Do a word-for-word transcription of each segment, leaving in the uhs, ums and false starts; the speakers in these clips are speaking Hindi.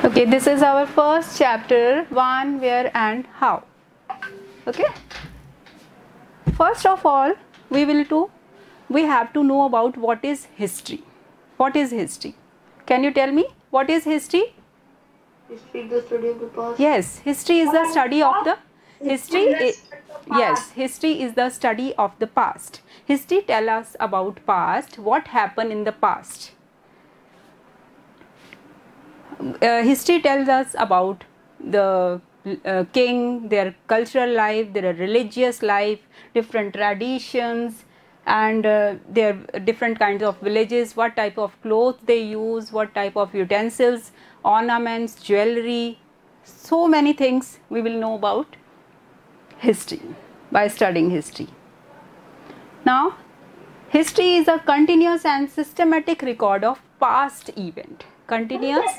Okay, this is our first chapter, when, where and how. Okay. First of all, we will do, we have to know about what is history. What is history? Can you tell me what is history? History is the study of the past. Yes, history is the study of the history. i- yes, history is the study of the past. History tell us about past, what happened in the past. Uh, history tells us about the uh, king, their cultural life, their religious life, different traditions, and uh, their different kinds of villages, what type of clothes they use, what type of utensils, ornaments, jewelry. So many things we will know about history by studying history. Now, history is a continuous and systematic record of past event. Continuous?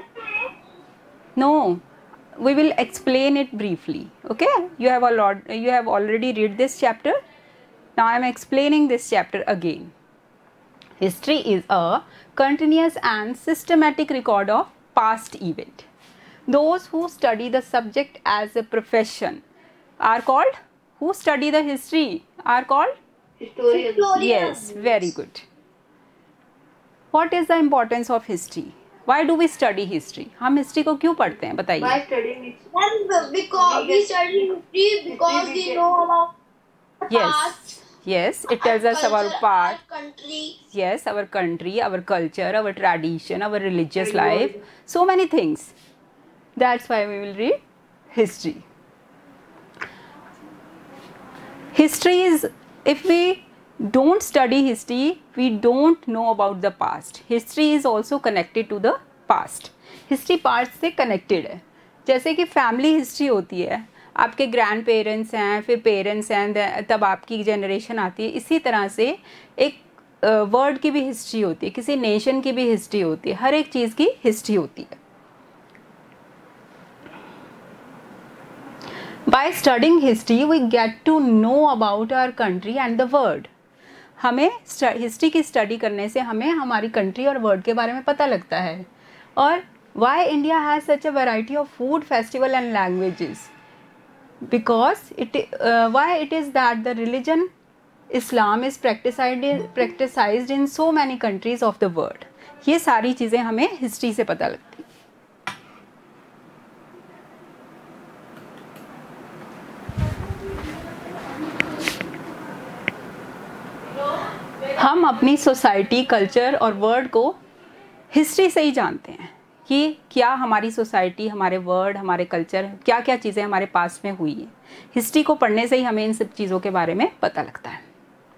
No, we will explain it briefly. Okay, you have a lot, you have already read this chapter. Now I am explaining this chapter again. History is a continuous and systematic record of past event. Those who study the subject as a profession are called, who study the history are called Historians. Yes, very good. What is the importance of history? Why do we study history? हम history को क्यों पढ़ते हैं बताइए. By studying it. And because we study history because we know about Yes, past, yes, it tells our us culture, about past. our country. Yes, our country, our culture, our tradition, our religious life, so many things. That's why we will read history. History is, if we don't study history, we don't know about the past. History is also connected to the past. History past से connected है. जैसे कि फैमिली हिस्ट्री होती है, आपके ग्रैंड पेरेंट्स हैं, फिर पेरेंट्स हैं, तब आपकी जनरेशन आती है. इसी तरह से एक वर्ड uh, की भी हिस्ट्री होती है, किसी नेशन की भी हिस्ट्री होती है, हर एक चीज़ की हिस्ट्री होती है. By studying history, we get to know about our country and the world. हमें हिस्ट्री की स्टडी करने से हमें हमारी कंट्री और वर्ल्ड के बारे में पता लगता है. और why India has such a variety of food, festival and languages? Because it uh, why it is that the religion Islam is practiced practiced in so many countries of the world. ये सारी चीज़ें हमें हिस्ट्री से पता लगती हैं. हम अपनी सोसाइटी, कल्चर और वर्ल्ड को हिस्ट्री से ही जानते हैं कि क्या हमारी सोसाइटी, हमारे वर्ल्ड, हमारे कल्चर, क्या क्या चीज़ें हमारे पास में हुई हैं. हिस्ट्री को पढ़ने से ही हमें इन सब चीज़ों के बारे में पता लगता है.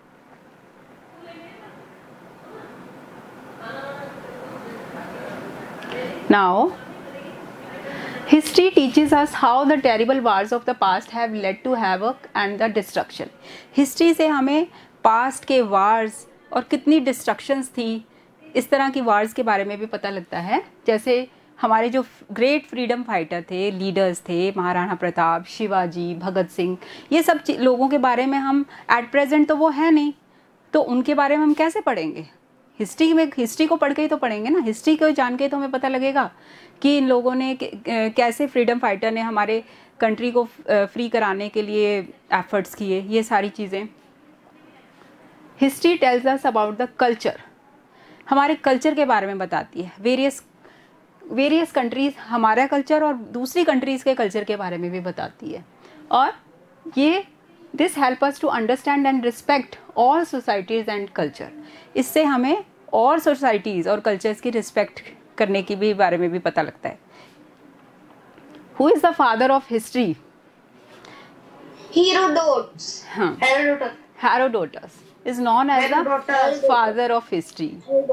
Now history teaches us how the terrible wars of the past have led to havoc and the destruction. History से हमें पास्ट के वार्स और कितनी डिस्ट्रक्शंस थी, इस तरह की वार्स के बारे में भी पता लगता है. जैसे हमारे जो ग्रेट फ्रीडम फाइटर थे, लीडर्स थे, महाराणा प्रताप, शिवाजी, भगत सिंह, ये सब लोगों के बारे में हम एट प्रेजेंट तो वो है नहीं, तो उनके बारे में हम कैसे पढ़ेंगे. हिस्ट्री में, हिस्ट्री को पढ़ के ही तो पढ़ेंगे ना. हिस्ट्री को जान के तो हमें पता लगेगा कि इन लोगों ने कैसे फ्रीडम फाइटर ने हमारे कंट्री को फ्री कराने के लिए एफर्ट्स किए, ये सारी चीज़ें. History tells us about the culture, हमारे कल्चर के बारे में बताती है. वेरियस वेरियस कंट्रीज़, हमारा कल्चर और दूसरी कंट्रीज़ के कल्चर के बारे में भी बताती है. और ये this help us to understand and respect all societies and culture. इससे हमें और सोसाइटीज़ और कल्चर्स की रिस्पेक्ट करने की भी बारे में भी पता लगता है. Who is the father of history? Herodotus. हाँ, Herodotus. Herodotus is known as the Herodotus. father of history.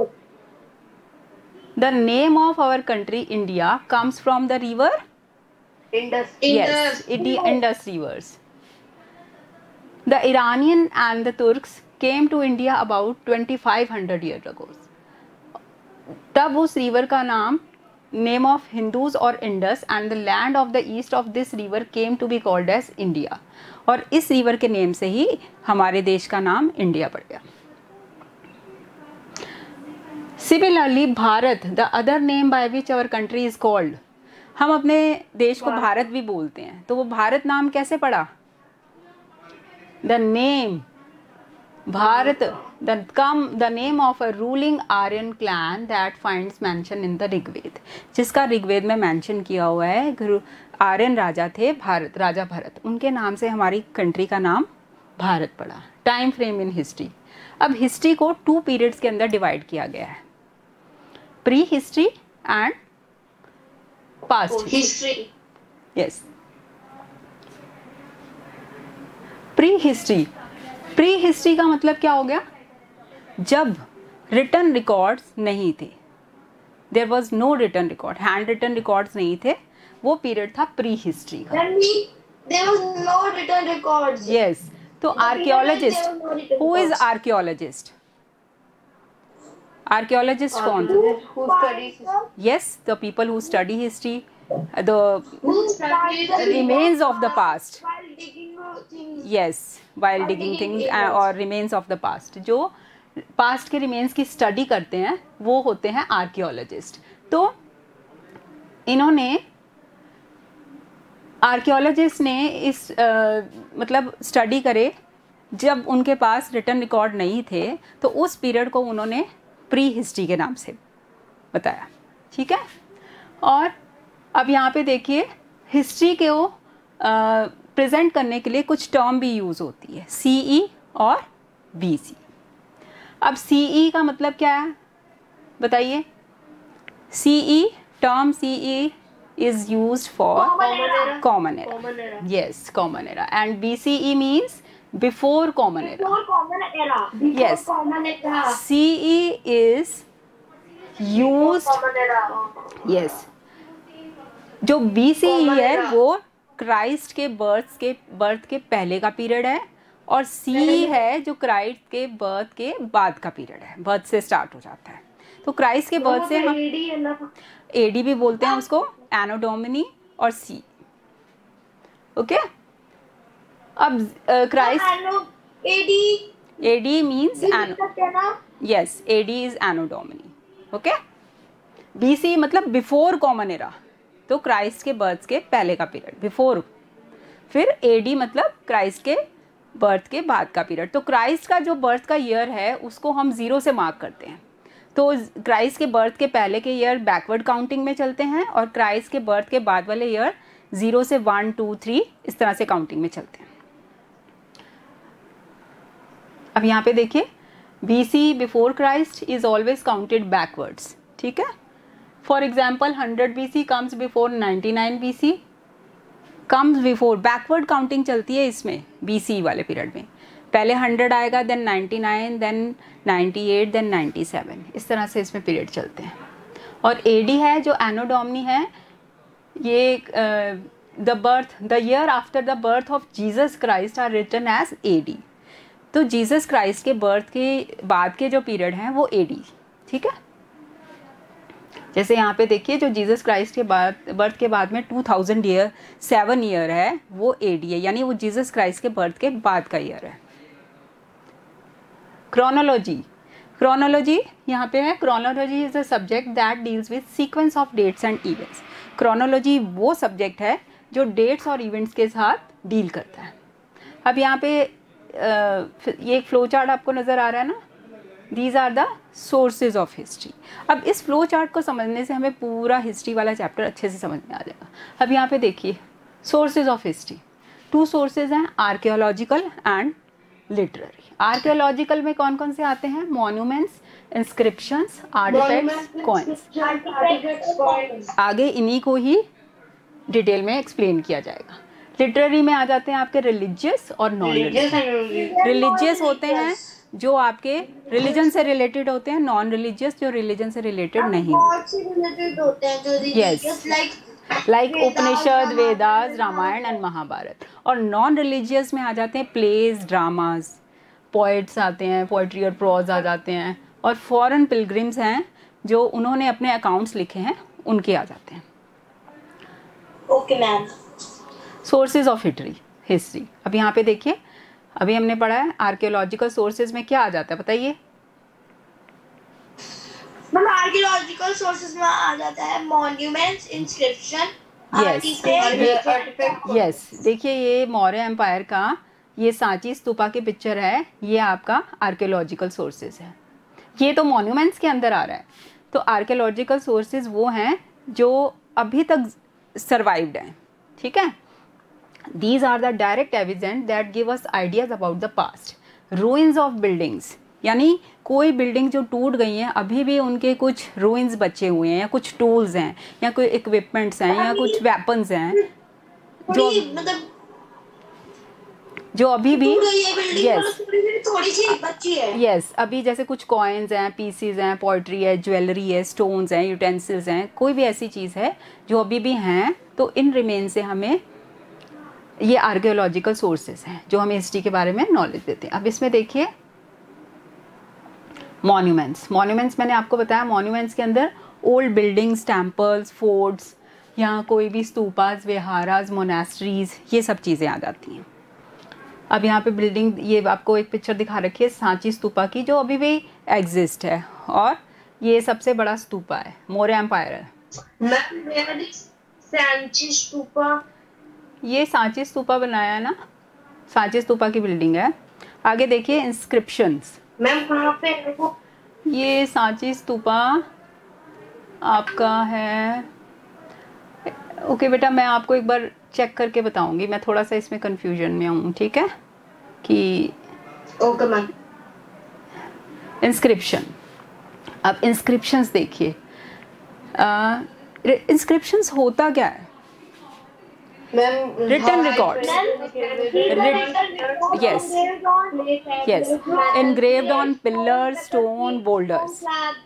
The name of our country India comes from the river. Indus. Yes, it is Indus rivers. The Iranian and the Turks came to India about twenty-five hundred years ago. तब उस रिवर का नाम, नेम ऑफ हिंदूज और Indus, and the land of the east of this river came to be called as India. और इस रिवर के नेम से ही हमारे देश का नाम इंडिया पड़ गया. Similarly Bharat, the other name by which our country is called, हम अपने देश को भारत भी बोलते हैं, तो वो भारत नाम कैसे पड़ा? The name Bharat, the come the name of a ruling Aryan clan that finds mention in the Rigveda, जिसका ऋग्वेद में मेंशन किया हुआ है। गुरु आर्यन राजा थे भारत, राजा भरत, उनके नाम से हमारी कंट्री का नाम भारत पड़ा। टाइम फ्रेम इन हिस्ट्री, अब हिस्ट्री को टू पीरियड्स के अंदर डिवाइड किया गया है, pre history and past history. Yes, pre history, pre history का मतलब क्या हो गया? जब रिटन रिकॉर्ड्स नहीं थे, there was no written record, hand written records नहीं थे, वो पीरियड था प्री हिस्ट्री का। Then we, there was no written records. Yes, तो archaeologist, who is archaeologist? Archaeologist कौन था? Who studies? Yes, the people who study history, the Who studies the remains of the past. while digging things. Yes, while digging things uh, और remains of the past, जो पास्ट के रिमेन्स की स्टडी करते हैं वो होते हैं आर्कियोलॉजिस्ट। तो इन्होंने आर्कियोलॉजिस्ट ने इस uh, मतलब स्टडी करे जब उनके पास रिटन रिकॉर्ड नहीं थे, तो उस पीरियड को उन्होंने प्री हिस्ट्री के नाम से बताया। ठीक है, और अब यहाँ पे देखिए हिस्ट्री के वो प्रेजेंट करने के लिए कुछ टर्म भी यूज़ होती है, सीई और बीसी। अब सीई का मतलब क्या है बताइए? CE, term CE is used for common era. Common era. Yes, common era, and BCE means before common era. Before common era. Before Yes. common era. CE is used, Common era. Yes, जो बीसीई Common है era. वो क्राइस्ट के बर्थ के बर्थ के पहले का पीरियड है, और सी है जो क्राइस्ट के बर्थ के बाद का पीरियड है, बर्थ से स्टार्ट हो जाता है। तो क्राइस्ट के बर्थ से हम A D है ना? एडी भी बोलते हैं उसको, एनो डोमिनी और सी। ओके, अब Christ, Anno, A D. AD means anno, सकते हैं ना? Yes, AD is anno domini. Okay, BC मतलब बिफोर कॉमन एरा, तो क्राइस्ट के बर्थ के पहले का पीरियड बिफोर, फिर एडी मतलब क्राइस्ट के बर्थ के बाद का पीरियड। तो क्राइस्ट का जो बर्थ का ईयर है उसको हम जीरो से मार्क करते हैं, तो क्राइस्ट के बर्थ के पहले के ईयर बैकवर्ड काउंटिंग में चलते हैं, और क्राइस्ट के बर्थ के बाद वाले ईयर जीरो से वन टू थ्री इस तरह से काउंटिंग में चलते हैं। अब यहाँ पे देखिए, BC before Christ is always counted backwards. ठीक है, for example hundred BC comes before ninety nine BC, comes before, backward counting चलती है इसमें बीसी वाले पीरियड में, पहले हंड्रेड आएगा, then ninety nine, then ninety eight, then ninety seven, इस तरह से इसमें पीरियड चलते हैं। और एडी है जो एनो डोमिनी है, ये the birth the year after the birth of Jesus Christ are written as AD, तो जीसस क्राइस्ट के बर्थ के बाद के जो पीरियड हैं वो एडी। ठीक है, जैसे यहाँ पे देखिए जो जीसस क्राइस्ट के बाद बर्थ के बाद में two thousand year seven year है वो एडी है, यानी वो जीसस क्राइस्ट के बर्थ के बाद का ईयर है। क्रोनोलॉजी, क्रोनोलॉजी यहाँ पे है, chronology is a subject that deals with sequence of dates and events. Chronology वो सब्जेक्ट है जो डेट्स और इवेंट्स के साथ डील करता है। अब यहाँ पे uh, ये एक फ्लो चार्ट आपको नज़र आ रहा है ना, these are the sources of history. अब इस फ्लो चार्ट को समझने से हमें पूरा हिस्ट्री वाला चैप्टर अच्छे से समझ में आ जाएगा। अब यहाँ पे देखिए sources of history, two sources हैं, आर्कियोलॉजिकल एंड लिटरेरी। आर्कियोलॉजिकल में कौन कौन से आते हैं? Monuments, inscriptions, artifacts, coins. Artifacts, coins. आगे इन्हीं को ही डिटेल में एक्सप्लेन किया जाएगा। लिटरेरी में आ जाते हैं आपके रिलीजियस और non Religious religious. and non-religious. Religious होते हैं जो आपके रिलीजन से रिलेटेड होते हैं, नॉन रिलीजियस जो रिलीजन से रिलेटेड नहीं, God से related होते हैं जो Yes. religious, like like Vedas, Upanishad, Vedas, Ramayana, Ramayana and Mahabharata. और नॉन रिलीजियस में आ जाते हैं प्लेज, ड्रामाज, पोइट्स आते हैं, पोइट्री और प्रोज आ जाते हैं, और फॉरेन पिलग्रिम्स हैं जो उन्होंने अपने अकाउंट्स लिखे हैं उनके आ जाते हैं। okay ma'am. Sources of history history अब यहाँ पे देखिए, अभी हमने पढ़ा है आर्कियोलॉजिकल सोर्सेज में क्या आ जाता है बताइए? मैम आर्कियोलॉजिकल सोर्सेज में आ जाता है monuments, inscription, yes artifact. Yes देखिए ये मौर्य एम्पायर का ये सांची स्तूपा की पिक्चर है, ये आपका आर्कियोलॉजिकल सोर्सेज है। ये तो मॉन्यूमेंट्स के अंदर आ रहा है। तो आर्कियोलॉजिकल सोर्सेज वो हैं जो अभी तक सर्वाइव्ड हैं, ठीक है। These are the direct evidence that give us ideas about the past. Ruins of buildings, यानी कोई बिल्डिंग जो टूट गई हैं अभी भी उनके कुछ ruins बचे हुए हैं, या कुछ टूल्स हैं, या कोई इक्विपमेंट्स हैं, या कुछ वेपन्स हैं जो मतलब जो अभी भी यस थोड़ी सी बची है। यस अभी जैसे कुछ कॉइन्स हैं, पीसीज हैं, पोइट्री है, ज्वेलरी है, स्टोन्स हैं, यूटेंसिल्स हैं, कोई भी ऐसी चीज़ है जो अभी भी हैं, तो इन रिमेन से हमें ये आर्कियोलॉजिकल सोर्सेज हैं जो हमें हिस्ट्री के बारे में नॉलेज देते हैं। अब इसमें देखिए मॉन्यूमेंट्स। मॉन्यूमेंट्स मैंने आपको बताया, मॉन्यूमेंट्स के अंदर ओल्ड बिल्डिंग्स, टेम्पल्स, फोर्ट्स, या कोई भी स्तूपास, विहारास, मोनेस्ट्रीज, ये सब चीज़ें आ जाती हैं। अब यहाँ पे बिल्डिंग, ये आपको एक पिक्चर दिखा रखी है सांची स्तूपा की, जो अभी भी एग्जिस्ट है, और ये सबसे बड़ा स्तूपा है, मौर्य एम्पायर है। सांची स्तूपा, ये सांची स्तूपा बनाया है ना, सांची स्तूपा की बिल्डिंग है। आगे देखिए इंस्क्रिप्शंस। मैम कहाँ पे है वो? ये सांची स्तूपा आपका है, ओके बेटा मैं आपको एक बार चेक करके बताऊंगी, मैं थोड़ा सा इसमें कंफ्यूजन में हूँ, ठीक है कि ओके मैम। इंस्क्रिप्शन, अब इंस्क्रिप्शंस देखिए, इंस्क्रिप्शंस होता क्या है? Written records. Yes. Yes. Engraved on pillars, stone, boulders.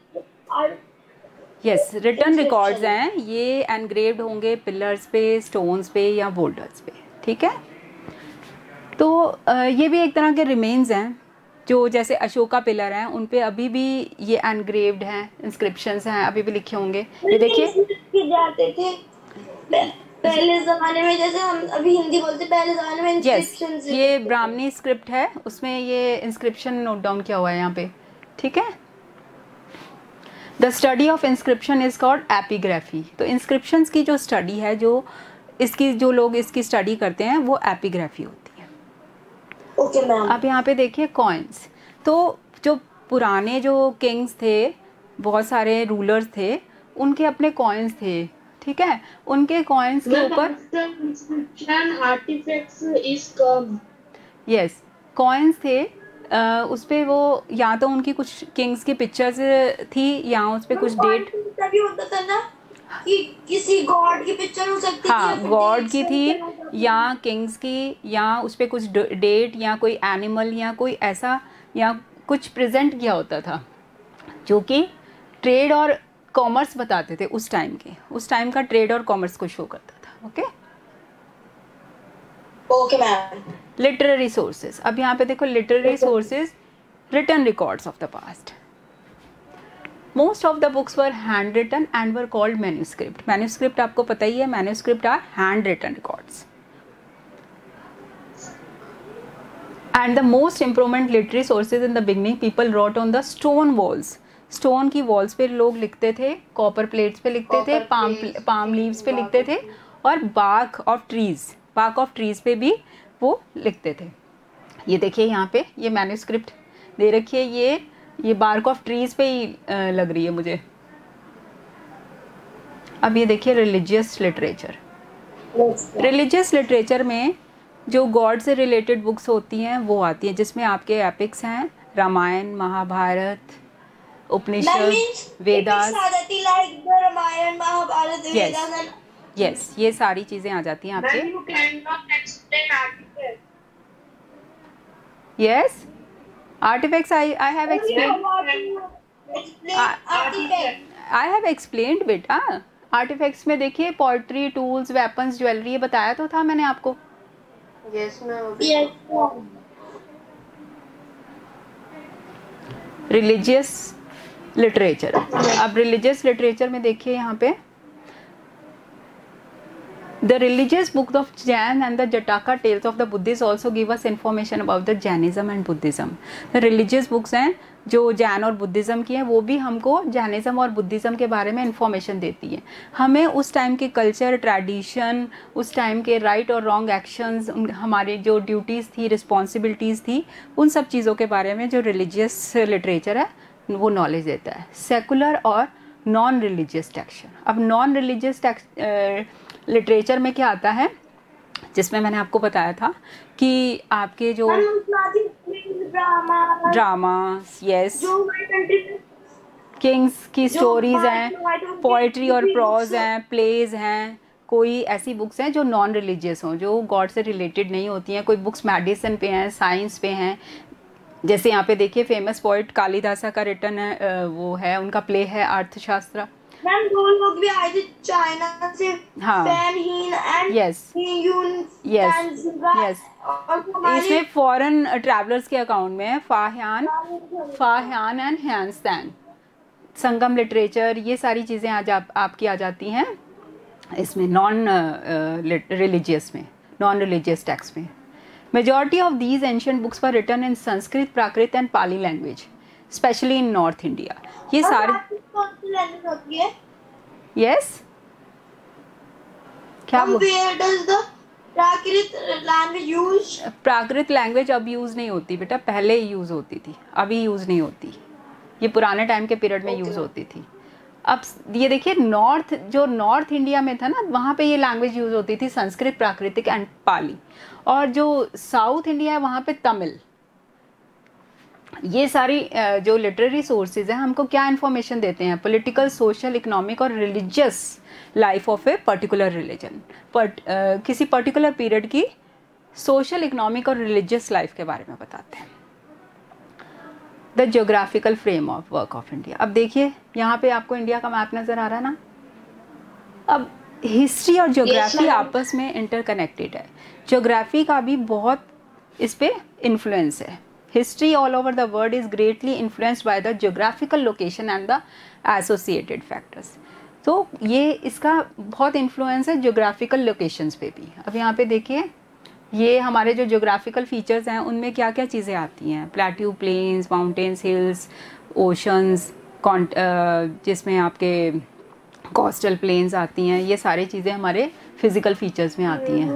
Yes. Written records हैं, ये engraved होंगे pillars पे, stones पे या boulders पे, ठीक है। तो ये भी एक तरह के remains हैं, जो जैसे अशोका पिलर हैं उन पे अभी भी ये engraved हैं, inscriptions हैं, अभी भी लिखे होंगे। ये देखिए जाते थे पहले ज़माने में, जैसे हम अभी हिंदी बोलते पहले ज़माने में इंस्क्रिप्शंस। yes, ये ब्राह्मणी स्क्रिप्ट है, उसमें ये इंस्क्रिप्शन नोट डाउन किया हुआ है यहाँ पे, ठीक है। The study of inscription is called epigraphy. तो इंस्क्रिप्शंस की जो स्टडी है, जो इसकी जो लोग इसकी स्टडी करते हैं, वो एपिग्राफी होती है। Okay okay, ma'am. अब यहाँ पे देखिए कॉइन्स। तो जो पुराने जो किंग्स थे, बहुत सारे रूलर्स थे, उनके अपने कॉइन्स थे, ठीक है। उनके कॉइन्स के ऊपर यस कॉइन्स थे, uh, उस पे वो या तो उनकी कुछ किंग्स की पिक्चर्स थी, या उस पे कुछ डेट तभी होता था ना कि किसी गॉड की पिक्चर हो सकती थी, हाँ गॉड की थी, या किंग्स की, या उस पे कुछ डेट या कोई एनिमल या कोई ऐसा या कुछ प्रेजेंट किया होता था, जो कि ट्रेड और कॉमर्स बताते थे उस टाइम के, उस टाइम का ट्रेड और कॉमर्स को शो करता था। Okay okay ma'am. Literary sources, अब यहाँ पे देखो literary sources, written records of the past. Most of the books were hand written and were called manuscript. Manuscript आपको पता ही है, manuscript are hand written records. And the most improvement literary sources in the beginning, people wrote on the stone walls. Stone की वॉल्स पे लोग लिखते थे, कॉपर प्लेट्स पे लिखते थे, पाम पाम लीव्स पे लिखते थे, और bark of trees, bark of trees पे भी वो लिखते थे। ये देखिए यहाँ पे ये मैन्यूस्क्रिप्ट दे रखी है, ये ये बार्क ऑफ ट्रीज पे ही लग रही है मुझे। अब ये देखिए रिलीजियस लिटरेचर। रिलीजियस लिटरेचर में जो गॉड से रिलेटेड बुक्स होती हैं वो आती हैं, जिसमें आपके एपिक्स हैं, रामायण, महाभारत, उपनिषद, वेदास, रामायण, महाभारत, वेदास। यस ये सारी चीजें आ जाती हैं आपके। Yes artifacts I I have explained, I have explained बेटा। आर्टिफैक्ट्स में देखिए पोएट्री, टूल्स, वेपन्स, ज्वेलरी, ये बताया तो था मैंने आपको। Yes ma'am. रिलीजियस लिटरेचर, अब रिलीजियस लिटरेचर में देखिए यहाँ पे The religious books of Jain and the Jataka tales of the Buddhists also give us information about the Jainism and Buddhism. The religious books हैं जो जैन और बुद्धिज़्म की है वो भी हमको जैनिज़्म और बुद्धिज़्म के बारे में इंफॉर्मेशन देती है। हमें उस टाइम के कल्चर, ट्रेडिशन, उस टाइम के राइट और रॉन्ग एक्शंस, हमारे जो ड्यूटीज़ थी, रिस्पॉन्सिबिलिटीज़ थी, उन सब चीज़ों के बारे में जो रिलीजियस लिटरेचर है वो नॉलेज देता है। सेकुलर और नॉन रिलीजियस टेक्स्ट। अब नॉन रिलीजियस टेक्स्ट लिटरेचर में क्या आता है, जिसमें मैंने आपको बताया था कि आपके जो ड्रामा, यस, किंग्स की स्टोरीज हैं, पोइट्री और प्रोज हैं, प्लेज हैं, कोई ऐसी बुक्स हैं जो नॉन रिलीजियस हों, जो गॉड से रिलेटेड नहीं होती हैं। कोई बुक्स मेडिसिन पे हैं, साइंस पे हैं। जैसे यहाँ पे देखिए फेमस पोइट कालिदासा का रिटर्न है, वो है, उनका प्ले है अर्थशास्त्र। मैम दो लोग भी आए थे चाइना से, हाँ, Fa Hien and yes yes yes. इसमें फॉरेन ट्रैवलर्स के अकाउंट में है Fahien Fahien and Hiuen Tsang. Sangam literature, ये सारी चीज़ें आज आप, आपकी आ जाती हैं इसमें नॉन रिलीजियस में, नॉन रिलीजियस टेक्स्ट में। Majority of these ancient books were written in Sanskrit, Prakrit and Pali language, specially in north India. ये सारे यस, क्या Prakrit language use? Prakrit language अब यूज़ नहीं होती बेटा, पहले ही यूज़ होती थी, अभी यूज़ नहीं होती। ये पुराने टाइम के पीरियड में यूज़ होती थी। अब ये देखिए नॉर्थ, जो नॉर्थ इंडिया में था ना, वहाँ पे ये लैंग्वेज यूज़ होती थी संस्कृत, प्राकृतिक एंड पाली। और जो साउथ इंडिया है वहाँ पे तमिल। ये सारी जो लिटरेरी सोर्सेज हैं हमको क्या इन्फॉर्मेशन देते हैं, पॉलिटिकल, सोशल, इकोनॉमिक और religious life of a particular religion, but किसी पर्टिकुलर पीरियड की सोशल, इकोनॉमिक और रिलीजियस लाइफ के बारे में बताते हैं। The geographical frame of work of India. अब देखिए यहाँ पे आपको इंडिया का मैप नज़र आ रहा है ना। अब हिस्ट्री और ज्योग्राफी आपस में इंटरकनेक्टेड है। ज्योग्राफी का भी बहुत इस पे इन्फ्लुएंस है। History all over the world is greatly influenced by the geographical location and the associated factors. तो ये इसका बहुत इन्फ्लुएंस है ज्योग्राफिकल लोकेशंस पे भी। अब यहाँ पे देखिए ये हमारे जो ज्योग्राफिकल फीचर्स हैं उनमें क्या क्या चीज़ें आती हैं, plateau plains, mountains, hills, oceans, जिसमें आपके कोस्टल प्लेन्स आती हैं, ये सारी चीज़ें हमारे फिजिकल फीचर्स में आती हैं।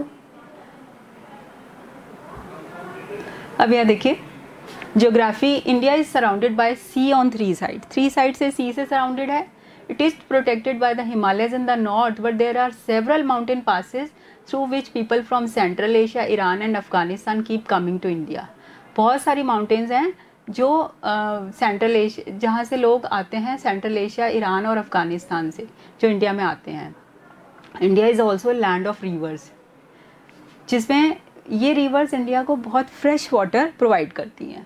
अब यह देखिए geography, India is surrounded by sea on three side, three side से सी से सराउंडेड है। It is protected by the Himalayas in the north, but there are several mountain passes through which people from central Asia, Iran and Afghanistan keep coming to India. बहुत सारी माउंटेन्स हैं जो सेंट्रल uh, एशिया, जहाँ से लोग आते हैं सेंट्रल एशिया, ईरान और अफगानिस्तान से, जो इंडिया में आते हैं। India is also land of rivers, जिसमें ये रिवर्स इंडिया को बहुत फ्रेश वाटर प्रोवाइड करती हैं।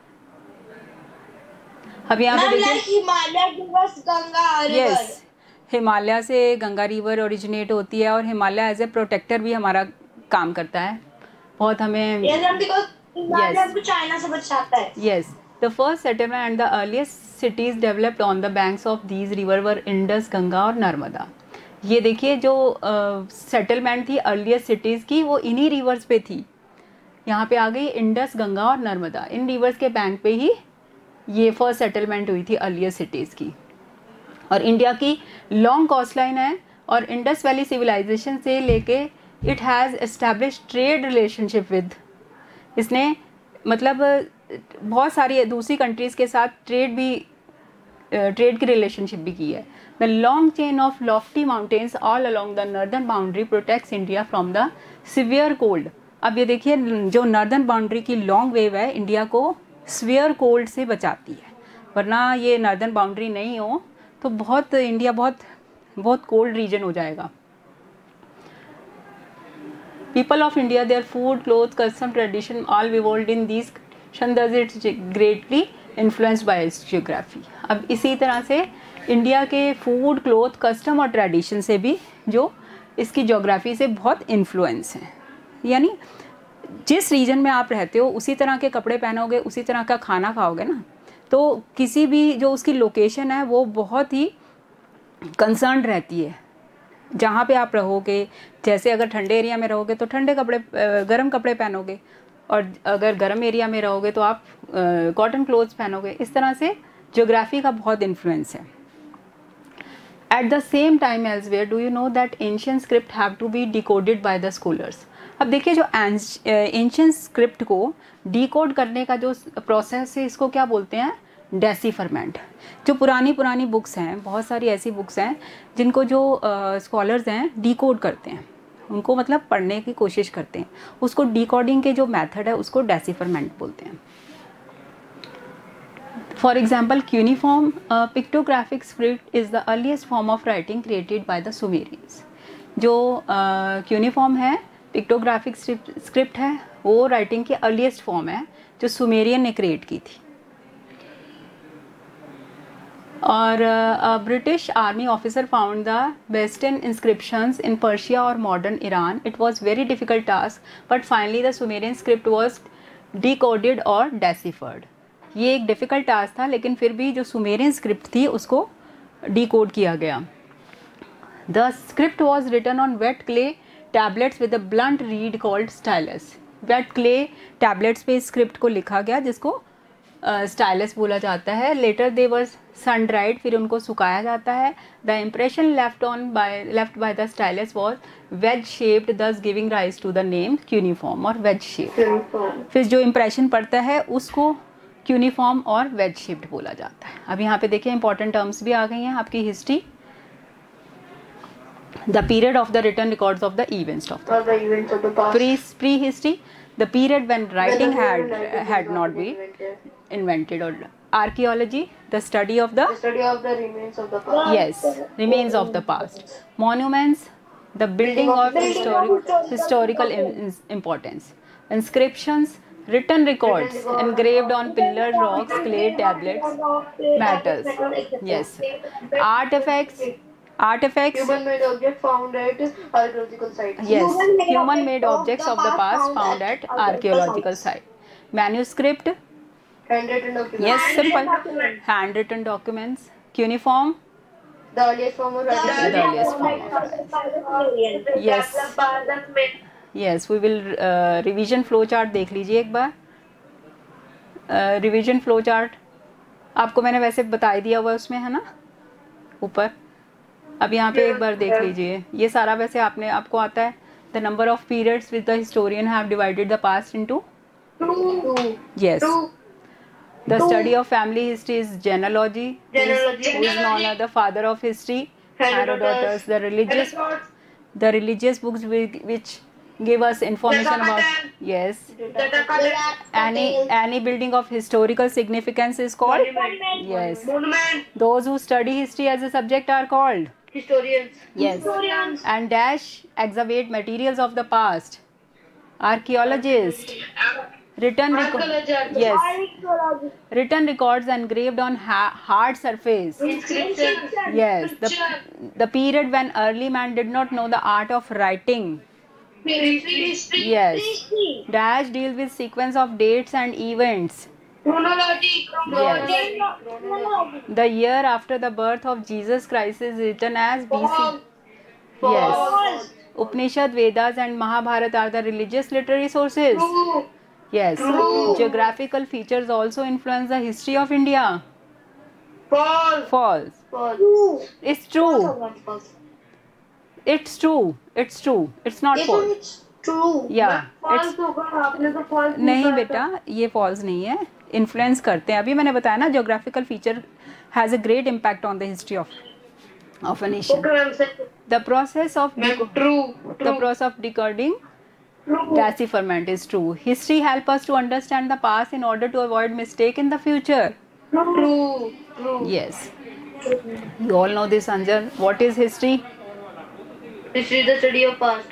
अब यहाँ पे देखिए Himalaya rivers, Ganga river. Yes, Himalaya से गंगा रिवर ओरिजिनेट होती है और हिमालय एज ए प्रोटेक्टर भी हमारा काम करता है बहुत। हमें चाइना से बचाता है। Yes, the first settlement and the earliest cities developed on the banks of these river were Indus, Ganga और नर्मदा। ये देखिए जो सेटलमेंट uh, थी अर्लीस्ट सिटीज़ की, वो इन्हीं रिवर्स पे थी। यहाँ पे आ गई इंडस, गंगा और नर्मदा, इन रिवर्स के बैंक पे ही ये फर्स्ट सेटलमेंट हुई थी अर्लीस्ट सिटीज़ की। और इंडिया की लॉन्ग कोस्ट लाइन है और इंडस वैली सिविलाइजेशन से लेके it has establish trade relationship with, इसने मतलब बहुत सारी दूसरी कंट्रीज़ के साथ ट्रेड भी ट्रेड की रिलेशनशिप भी की है। The long chain of lofty mountains all along the northern boundary protects India from the severe cold. अब ये देखिए जो नॉर्दर्न बाउंड्री की लॉन्ग वेव है इंडिया को सिवियर कोल्ड से बचाती है, वरना ये नॉर्दर्न बाउंड्री नहीं हो तो बहुत इंडिया बहुत बहुत कोल्ड रीजन हो जाएगा। People of India, their food, clothes, custom, tradition, all evolved in these thus it's greatly influenced by its geography। अब इसी तरह से इंडिया के फूड, क्लोथ, कस्टम और ट्रेडिशन से भी जो इसकी ज्योग्राफी से बहुत इन्फ्लुएंस है। यानी जिस रीजन में आप रहते हो उसी तरह के कपड़े पहनोगे, उसी तरह का खाना खाओगे ना, तो किसी भी जो उसकी लोकेशन है वो बहुत ही कंसर्न रहती है। जहाँ पे आप रहोगे, जैसे अगर ठंडे एरिया में रहोगे तो ठंडे कपड़े, गर्म कपड़े पहनोगे, और अगर गर्म एरिया में रहोगे तो आप कॉटन क्लोथ्स पहनोगे। इस तरह से ज्योग्राफी का बहुत इन्फ्लुएंस है। At the same time elsewhere do you know that ancient script have to be decoded by the scholars. अब देखिए जो एंशियंट स्क्रिप्ट को डिकोड करने का जो प्रोसेस है इसको क्या बोलते हैं, डेसिफरमेंट। जो पुरानी पुरानी बुक्स हैं, बहुत सारी ऐसी बुक्स हैं जिनको जो स्कॉलर्स uh, हैं डिकोड करते हैं, उनको मतलब पढ़ने की कोशिश करते हैं, उसको डिकोडिंग के जो मेथड है उसको डेसिफरमेंट बोलते हैं। For example cuneiform pictographic script is the earliest form of writing created by the Sumerians. जो क्यूनिफॉर्म uh, है, पिक्टोग्राफिक स्क्रिप्ट है, वो राइटिंग की अर्लीस्ट फॉर्म है जो सुमेरियन ने क्रिएट की थी। और British army officer found the western inscriptions in Persia और modern Iran. It was very difficult task but finally the Sumerian script was decoded और डेसिफर्ड। ये एक डिफ़िकल्ट टास्क था, लेकिन फिर भी जो सुमेरियन स्क्रिप्ट थी उसको डिकोड किया गया। The script was written on wet clay tablets with a blunt reed called stylus. Wet clay tablets पे स्क्रिप्ट को लिखा गया जिसको स्टाइलस uh, बोला जाता है। लेटर दे वर सन ड्राइड, फिर उनको सुखाया जाता है। The impression left on by left by the stylus was wedge shaped, thus giving rise to the name cuneiform और वेज शेप्ड। फिर जो इम्प्रेशन पड़ता है उसको क्यूनिफॉर्म और वेज शेप्ड बोला जाता है। अब यहाँ पे देखिए इंपॉर्टेंट टर्म्स भी आ गई हैं आपकी history. The period of the written records of the events of the pre pre history, the period when writing had had not been invented, or archaeology, the study of the, The study of the remains of the past. yes, remains of the past. Monuments, the building of historic historical im- importance. Inscriptions, written records engraved on pillars, rocks, clay tablets, metals. Yes. Artifacts, artifacts, Human made objects found at archaeological sites. yes, human made objects of the past found at archaeological site. Manuscript, Handwritten documents. yes, simple. Handwritten documents. Cuneiform, The earliest form of writing. the earliest form of writing. Yes, yes, we will uh, revision flow chart देख लीजिए एक बार। uh, revision flow chart आपको मैंने वैसे बता ही दिया हुआ है उसमें, है ना, ऊपर। अब यहाँ पे एक बार देख लीजिए, ये सारा वैसे आपने आपको आता है। The number of periods which the historian have divided the past into. Two. Yes. Two. The study of family history is genealogy. Genealogy. Who is known as the father of history? Herodotus. The religious, the religious books which, which give us information about. Yes. Any any building of historical significance is called. Monument. Yes. Monument. Those who study history as a subject are called. Historians. Yes. Historians. And dash excavate materials of the past. Archaeologist. Written record. Archaeologist. Yes. Written records engraved on ha- hard surface. Inscriptions. Yes. The, the period when early man did not know the art of writing. History. Yes. Dash deal with sequence of dates and events. Chronology. Yes. The year after the birth of Jesus Christ is written as B C. Yes. Upanishad, Vedas and Mahabharata are the religious literary sources. True. Yes. True. Geographical features also influence the history of India. False. False. False. It's true. It's true. It's true. It's not false. It's true. Yeah. False It's होगा, आपने तो false नहीं कहा बेटा, ये false नहीं है। Influence करते हैं। अभी मैंने बताया ना, geographical feature has a great impact on the history of of a nation. Okay, ma'am, sir. The process of Ma'am, deco- true. the True. process of decoding True. decipherment is true. History help us to understand the past in order to avoid mistake in the future. True. True. Yes. You all know this, Anjan. What is history? History is the study of past.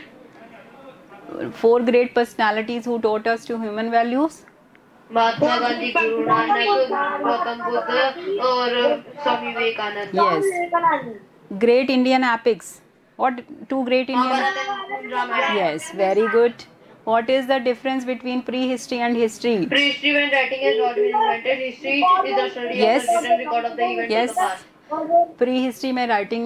Four great personalities who taught us to human values. Mahatma Gandhi, Guru Nanak, Gautam Buddha और Swami Vivekananda. Yes. Great Indian epics. What two great Indian? Mahabharat and Ramayan. Yes, very good. What is the difference between prehistory and history? Prehistory, when writing has not been invented. History is the study Yes. of the written record of the events Yes. of the past. Prehistory में writing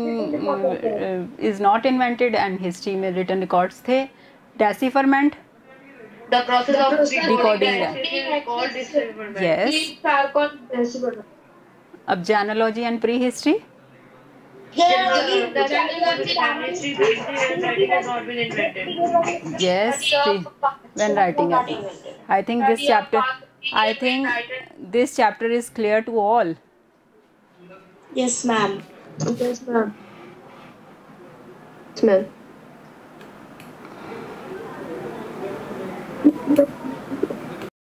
uh, is not invented and history में written records थे. Decipherment. The process of process decoding Decoding the that. accuracy is called decipherment. Yes. Falcon decipherment. अब genealogy and prehistory. Genealogy. The genealogy family tree basically when writing has not been invented. Yes, pre- when writing up. I think this chapter, I think this chapter is clear to all. Yes, ma'am. Yes, ma'am. Yes, ma'am.